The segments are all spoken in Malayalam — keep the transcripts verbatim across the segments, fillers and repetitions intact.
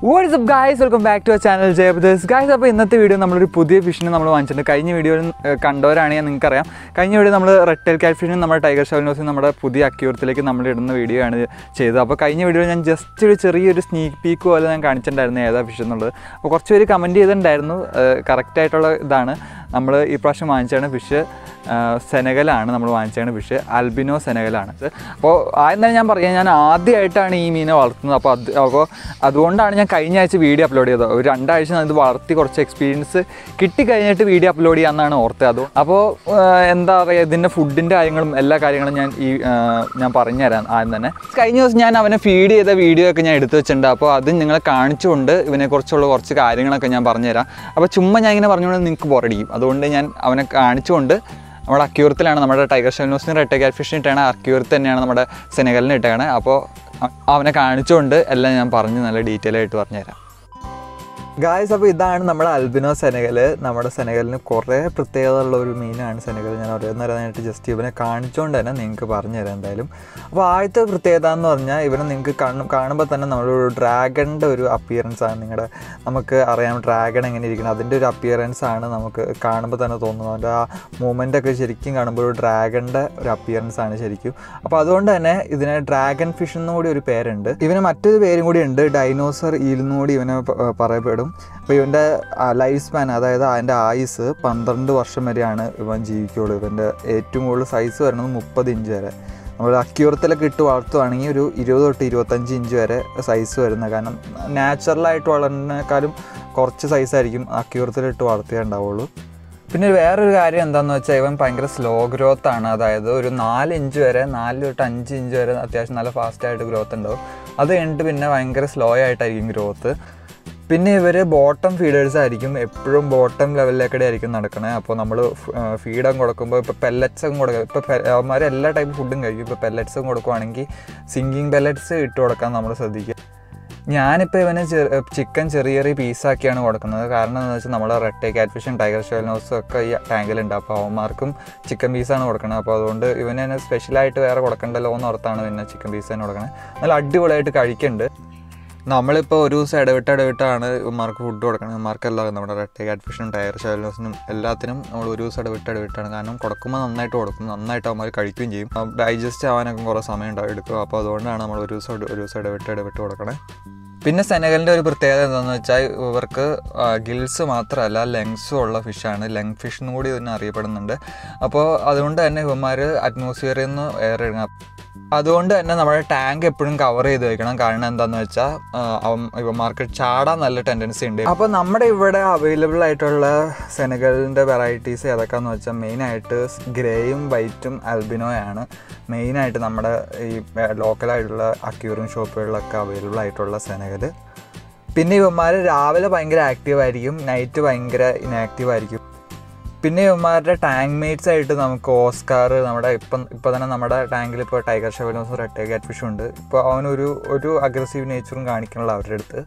What is up guys, welcome back to our channel Jayabdas. Guys, അപ്പോൾ ഇന്നത്തെ വീഡിയോ നമ്മളൊരു പുതിയ ഫിഷിനെ നമ്മൾ വാങ്ങിച്ചിട്ടുണ്ട്. കഴിഞ്ഞ വീഡിയോയിൽ കണ്ടവരാണെങ്കിൽ നിങ്ങൾക്ക് അറിയാം. കഴിഞ്ഞ വീഡിയോ നമ്മൾ റെഡ് ടെയിൽ കാറ്റ് ഫിഷിനും നമ്മുടെ ടൈഗർ ഷവൽനോസും നമ്മുടെ പുതിയ അക്യൂറത്തിലേക്ക് നമ്മൾ ഇടുന്ന വീഡിയോ ആണ് ചെയ്തത്. അപ്പോൾ കഴിഞ്ഞ വീഡിയോയിൽ ഞാൻ ജസ്റ്റ് ഒരു ചെറിയൊരു സ്നീക്ക് പീക്ക് പോലെ ഞാൻ കാണിച്ചിട്ടുണ്ടായിരുന്നു ഏതാ ഫിഷ് എന്നുള്ളത്. അപ്പോൾ കുറച്ച് പേര് കമൻറ്റ് ചെയ്തിട്ടുണ്ടായിരുന്നു. കറക്റ്റായിട്ടുള്ള ഇതാണ്. നമ്മൾ ഈ പ്രാവശ്യം വാങ്ങിച്ചാണ് ഫിഷ് സെനഗലാണ് നമ്മൾ വാങ്ങിച്ചാണ് ഫിഷ് ആൽബിനോ സെനഗലാണ്. അപ്പോൾ ആദ്യം തന്നെ ഞാൻ പറയാം, ഞാൻ ആദ്യമായിട്ടാണ് ഈ മീനെ വളർത്തുന്നത്. അപ്പോൾ അത് അപ്പോൾ അതുകൊണ്ടാണ് ഞാൻ കഴിഞ്ഞ ആഴ്ച വീഡിയോ അപ്ലോഡ് ചെയ്തത്. ഒരു രണ്ടാഴ്ച ഞാൻ ഇത് വളർത്തി കുറച്ച് എക്സ്പീരിയൻസ് കിട്ടിക്കഴിഞ്ഞിട്ട് വീഡിയോ അപ്ലോഡ് ചെയ്യാമെന്നാണ് ഓർത്തത്. അത് അപ്പോൾ എന്താ പറയുക, ഇതിൻ്റെ ഫുഡിൻ്റെ കാര്യങ്ങളും എല്ലാ കാര്യങ്ങളും ഞാൻ ഈ ഞാൻ പറഞ്ഞുതരാം ആദ്യം തന്നെ. കഴിഞ്ഞ ദിവസം ഞാൻ അവനെ ഫീഡ് ചെയ്ത വീഡിയോ ഒക്കെ ഞാൻ എടുത്തു വെച്ചിട്ടുണ്ട്. അപ്പോൾ അത് നിങ്ങളെ കാണിച്ചുകൊണ്ട് ഇതിനെക്കുറിച്ചുള്ള കുറച്ച് കാര്യങ്ങളൊക്കെ ഞാൻ പറഞ്ഞുതരാം. അപ്പോൾ ചുമ്മാ ഞാൻ ഇങ്ങനെ പറഞ്ഞുകൊണ്ട് നിങ്ങൾക്ക് ബോറടിക്കും. അതുകൊണ്ട് ഞാൻ അവനെ കാണിച്ചുകൊണ്ട് നമ്മുടെ അക്യൂറത്തിലാണ് നമ്മുടെ ടൈഗർ ഷവൽനോസിന് റെഡ് ടെയിൽ കാറ്റ് ഫിഷിന് ഇട്ടാണ്, അക്യൂറത്ത് തന്നെയാണ് നമ്മുടെ സെനഗലിന് ഇട്ടാണ്. അപ്പോൾ അവനെ കാണിച്ചുകൊണ്ട് എല്ലാം ഞാൻ പറഞ്ഞ് നല്ല ഡീറ്റെയിൽ ആയിട്ട് പറഞ്ഞുതരാം. ഗായ്സ്, അപ്പോൾ ഇതാണ് നമ്മുടെ ആൽബിനോ സെനഗൽ. നമ്മുടെ സെനഗലിന് കുറേ പ്രത്യേകതയുള്ള ഒരു മീനാണ് സെനഗൽ. ഞാൻ ഓരോന്നേരമായിട്ട് ജസ്റ്റ് ഇവനെ കാണിച്ചുകൊണ്ട് തന്നെ നിങ്ങൾക്ക് പറഞ്ഞുതരാം എന്തായാലും. അപ്പോൾ ആദ്യത്തെ പ്രത്യേകത എന്ന് പറഞ്ഞാൽ ഇവനെ നിങ്ങൾക്ക് കാണും കാണുമ്പോൾ തന്നെ നമ്മളൊരു ഡ്രാഗണിൻ്റെ ഒരു അപ്പിയറൻസ് ആണ്. നിങ്ങളുടെ നമുക്ക് അറിയാം ഡ്രാഗൺ എങ്ങനെ ഇരിക്കണം, അതിൻ്റെ ഒരു അപ്പിയറൻസ് ആണ് നമുക്ക് കാണുമ്പോൾ തന്നെ തോന്നുന്നത്. അതിൻ്റെ ആ മൂവ്മെൻറ്റൊക്കെ ശരിക്കും കാണുമ്പോൾ ഒരു ഡ്രാഗണിൻ്റെ ഒരു അപ്പിയറൻസ് ആണ് ശരിക്കും. അപ്പോൾ അതുകൊണ്ട് തന്നെ ഇതിന് ഡ്രാഗൺ ഫിഷ് എന്നും കൂടി ഒരു പേരുണ്ട്. ഇവന് മറ്റൊരു പേരും കൂടി ഉണ്ട്, ഡൈനോസർ ഈലെന്നും കൂടി ഇവനെ പറയപ്പെടും. അപ്പോൾ ഇവൻ്റെ ലൈഫ് സ്പാൻ, അതായത് അതിൻ്റെ ആയുസ് പന്ത്രണ്ട് വർഷം വരെയാണ് ഇവൻ ജീവിക്കുകയുള്ളൂ. ഇവൻ്റെ ഏറ്റവും കൂടുതൽ സൈസ് വരുന്നത് മുപ്പത് ഇഞ്ച് വരെ. നമ്മൾ അക്യൂറത്തിലൊക്കെ ഇട്ട് വളർത്തുകയാണെങ്കിൽ ഒരു ഇരുപത് തൊട്ട് ഇരുപത്തഞ്ച് ഇഞ്ച് വരെ സൈസ് വരുന്നത്. കാരണം നാച്ചുറലായിട്ട് വളരുന്നതിനേക്കാളും കുറച്ച് സൈസായിരിക്കും അക്യൂറത്തിലിട്ട് വളർത്തിയേ ഉണ്ടാവുള്ളൂ. പിന്നെ വേറൊരു കാര്യം എന്താണെന്ന് വെച്ചാൽ ഇവൻ ഭയങ്കര സ്ലോ ഗ്രോത്ത് ആണ്. അതായത് ഒരു നാല് ഇഞ്ച് വരെ നാല് തൊട്ട് അഞ്ച് ഇഞ്ച് വരെ അത്യാവശ്യം നല്ല ഫാസ്റ്റായിട്ട് ഗ്രോത്ത് ഉണ്ടാവും. അത് കഴിഞ്ഞിട്ട് പിന്നെ ഭയങ്കര സ്ലോ ആയിട്ടായിരിക്കും ഗ്രോത്ത്. പിന്നെ ഇവർ ബോട്ടം ഫീഡേഴ്സ് ആയിരിക്കും, എപ്പോഴും ബോട്ടം ലെവലിലേക്കൂടെ ആയിരിക്കും നടക്കണേ. അപ്പോൾ നമ്മൾ ഫീഡും കൊടുക്കുമ്പോൾ ഇപ്പോൾ പെല്ലറ്റ്സും കൊടുക്കുക, ഇപ്പോൾ അവന്മാർ എല്ലാ ടൈപ്പ് ഫുഡും കഴിക്കും. ഇപ്പോൾ പെല്ലറ്റ്സും കൊടുക്കുവാണെങ്കിൽ സിങ്കിങ് പെല്ലറ്റ്സ് ഇട്ട് കൊടുക്കാൻ നമ്മൾ ശ്രദ്ധിക്കുക. ഞാനിപ്പോൾ ഇവന് ചിക്കൻ ചെറിയ ചെറിയ പീസാക്കിയാണ് കൊടുക്കുന്നത്. കാരണം എന്താണെന്ന് വെച്ചാൽ നമ്മൾ റെഡ് ടെയിൽ കാറ്റ് ഫിഷും ടൈഗർ ഷവൽനോസും ഒക്കെ ഈ ടാങ്കിലുണ്ട്. അപ്പോൾ അവന്മാർക്കും ചിക്കൻ പീസാണ് കൊടുക്കുന്നത്. അപ്പോൾ അതുകൊണ്ട് ഇവന് തന്നെ സ്പെഷ്യലായിട്ട് വേറെ കൊടുക്കണ്ടല്ലോ എന്ന് ഓർത്താണ് പിന്നെ ചിക്കൻ പീസ് തന്നെ കൊടുക്കണത്. നല്ല അടിപൊളിയായിട്ട് കഴിക്കുന്നുണ്ട്. നമ്മളിപ്പോൾ ഒരു ദിവസം ഇടവിട്ട് ഇടവിട്ടാണ് ഇവന്മാർക്ക് ഫുഡ് കൊടുക്കണം. ഇവന്മാർക്കെല്ലാം നമ്മുടെ റെഡ് ടെയിൽ കാറ്റ് ഫിഷിനും ടൈഗർ ഷവൽനോസിനും എല്ലാത്തിനും നമ്മൾ ഒരു ദിവസം ഇടവിട്ട് ഇടവിട്ടാണ്. കാരണം കൊടുക്കുമ്പോൾ നന്നായിട്ട് കൊടുക്കും, നന്നായിട്ട് അവന്മാർ കഴിക്കുകയും ചെയ്യും. ഡൈജസ്റ്റ് ആവാനൊക്കെ കുറേ സമയം ഉണ്ടാവും എടുക്കും. അപ്പോൾ അതുകൊണ്ടാണ് നമ്മൾ ഒരു ദിവസം ഒരു ദിവസം ഇടവിട്ട് ഇടവിട്ട് കൊടുക്കണേ. പിന്നെ സെനഗലിൻ്റെ ഒരു പ്രത്യേകത എന്താണെന്ന് വെച്ചാൽ ഇവർക്ക് ഗിൽസ് മാത്രമല്ല ലെങ്സും ഉള്ള ഫിഷാണ്. ലെങ് ഫിഷ് എന്നും കൂടി ഇതിനെ അറിയപ്പെടുന്നുണ്ട്. അപ്പോൾ അതുകൊണ്ട് തന്നെ ഇവന്മാർ അറ്റ്മോസ്ഫിയറിൽ നിന്ന് എയർ ഇടുക. അതുകൊണ്ട് തന്നെ നമ്മുടെ ടാങ്ക് എപ്പോഴും കവർ ചെയ്ത് വയ്ക്കണം. കാരണം എന്താണെന്ന് വെച്ചാൽ ഇവന്മാർക്ക് ചാടാൻ നല്ല ടെൻഡൻസി ഉണ്ട്. അപ്പോൾ നമ്മുടെ ഇവിടെ അവൈലബിൾ ആയിട്ടുള്ള സെനഗലിൻ്റെ വെറൈറ്റീസ് ഏതൊക്കെയാണെന്ന് വെച്ചാൽ മെയിനായിട്ട് ഗ്രേയും വൈറ്റും ആൽബിനോയാണ് മെയിനായിട്ട് നമ്മുടെ ഈ ലോക്കലായിട്ടുള്ള അക്യൂറിയം ഷോപ്പുകളിലൊക്കെ അവൈലബിൾ ആയിട്ടുള്ള സെനഗൽ. പിന്നെ ഇവന്മാർ രാവിലെ ഭയങ്കര ആക്റ്റീവായിരിക്കും, നൈറ്റ് ഭയങ്കര ഇനാക്റ്റീവ് ആയിരിക്കും. പിന്നെ ഇവന്മാരുടെ ടാങ്ക് മേറ്റ്സ് ആയിട്ട് നമുക്ക് ഓസ്കാർ, നമ്മുടെ ഇപ്പം ഇപ്പോൾ തന്നെ നമ്മുടെ ടാങ്കിൽ ഇപ്പോൾ ടൈഗർ ഷവൽനോസും റെഡ് ടെയിൽ കാറ്റ് ഫിഷും ഉണ്ട്. ഇപ്പോൾ അവനൊരു ഒരു അഗ്രസീവ് നേച്ചറും കാണിക്കണല്ലോ അവരുടെ അടുത്ത്.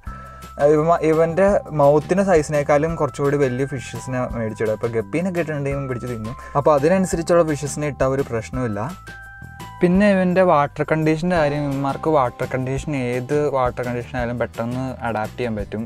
ഇവ ഇവൻ്റെ മൗത്തിൻ്റെ സൈസിനേക്കാളും കുറച്ചുകൂടി വലിയ ഫിഷസിനെ മേടിച്ചിടുക. ഇപ്പോൾ ഗപ്പീനൊക്കെ ഇട്ടുണ്ടെങ്കിൽ പിടിച്ച് തിന്നും. അപ്പോൾ അതിനനുസരിച്ചുള്ള ഫിഷസിനെ ഇട്ടാൽ ഒരു പ്രശ്നമില്ല. പിന്നെ ഇവൻ്റെ വാട്ടർ കണ്ടീഷൻ്റെ കാര്യം, ഇവന്മാർക്ക് വാട്ടർ കണ്ടീഷൻ ഏത് വാട്ടർ കണ്ടീഷൻ ആയാലും പെട്ടെന്ന് അഡാപ്റ്റ് ചെയ്യാൻ പറ്റും.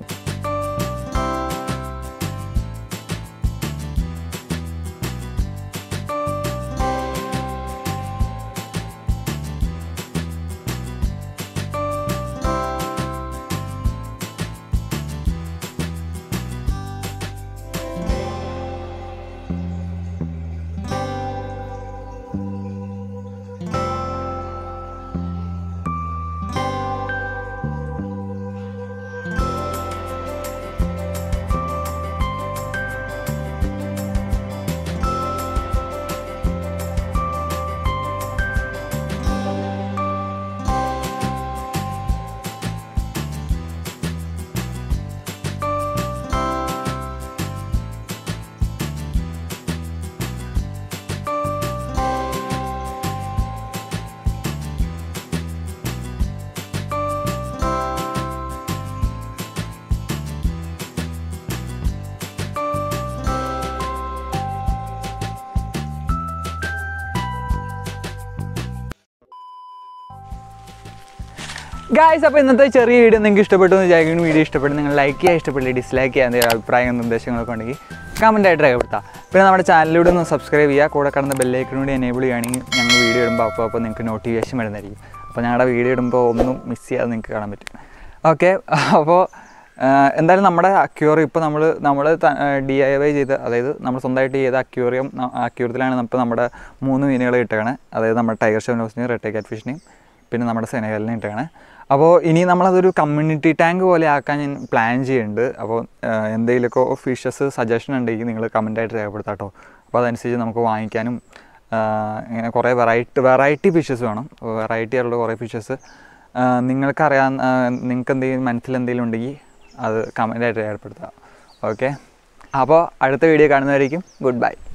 ഗായ്സ്, അപ്പോൾ ഇന്നത്തെ ചെറിയ വീഡിയോ നിങ്ങൾക്ക് ഇഷ്ടപ്പെട്ടു എന്ന് വിചാരിക്കുന്നു. വീഡിയോ ഇഷ്ടപ്പെട്ടു നിങ്ങൾ ലൈക്ക് ചെയ്യുക, ഇഷ്ടപ്പെട്ടില്ല ഡിസ്ലൈക്ക് ചെയ്യാൻ എന്തെങ്കിലും അഭിപ്രായങ്ങളും നിർദ്ദേശങ്ങളൊക്കെ ഉണ്ടെങ്കിൽ കമൻറ്റായിട്ട് രേഖപ്പെടുത്താം. പിന്നെ നമ്മുടെ ചാനലിലൂടെ ഒന്ന് സബ്സ്ക്രൈബ് ചെയ്യുക, കൂടെ കടന്ന ബെല്ലൈക്കനോട് എനേബിൾ ചെയ്യുകയാണെങ്കിൽ ഞങ്ങൾ വീഡിയോ ഇടുമ്പോൾ അപ്പോൾ അപ്പോൾ നിങ്ങൾക്ക് നോട്ടിഫിക്കേഷൻ വരുന്നതായിരിക്കും. അപ്പോൾ ഞങ്ങളുടെ വീഡിയോ ഇടുമ്പോൾ ഒന്നും മിസ് ചെയ്യാതെ നിങ്ങൾക്ക് കാണാൻ പറ്റും. ഓക്കെ, അപ്പോൾ എന്തായാലും നമ്മുടെ അക്വേറിയം ഇപ്പോൾ നമ്മൾ നമ്മൾ ഡി ഐ വൈ ചെയ്ത്, അതായത് നമ്മൾ സ്വന്തമായിട്ട് ചെയ്ത അക്വേറിയം അക്വേറിയത്തിലാണ് ഇപ്പോൾ നമ്മുടെ മൂന്ന് മീനുകൾ ഇട്ടേക്കണേ. അതായത് നമ്മുടെ ടൈഗർ ഷെവനോസിനെയും റെഡ് കാറ്റ് ഫിഷിനെയും പിന്നെ നമ്മുടെ സെനഗലിനെയും ഇട്ടേക്കണേ. അപ്പോൾ ഇനി നമ്മളതൊരു കമ്മ്യൂണിറ്റി ടാങ്ക് പോലെ ആക്കാൻ ഞാൻ പ്ലാൻ ചെയ്യുന്നുണ്ട്. അപ്പോൾ എന്തെങ്കിലുമൊക്കെ ഫിഷസ് സജഷൻ ഉണ്ടെങ്കിൽ നിങ്ങൾ കമൻറ്റായിട്ട് രേഖപ്പെടുത്താം കേട്ടോ. അപ്പോൾ അതനുസരിച്ച് നമുക്ക് വാങ്ങിക്കാനും ഇങ്ങനെ കുറേ വെറൈറ്റി വെറൈറ്റി ഫിഷസ് വേണം. വെറൈറ്റി ആയിട്ടുള്ള കുറേ ഫിഷസ് നിങ്ങൾക്കറിയാൻ നിങ്ങൾക്ക് എന്തെങ്കിലും മനസ്സിൽ എന്തെങ്കിലും ഉണ്ടെങ്കിൽ അത് കമൻറ്റായിട്ട് രേഖപ്പെടുത്താം. ഓക്കെ, അപ്പോൾ അടുത്ത വീഡിയോ കാണുന്നതായിരിക്കും. Good bye.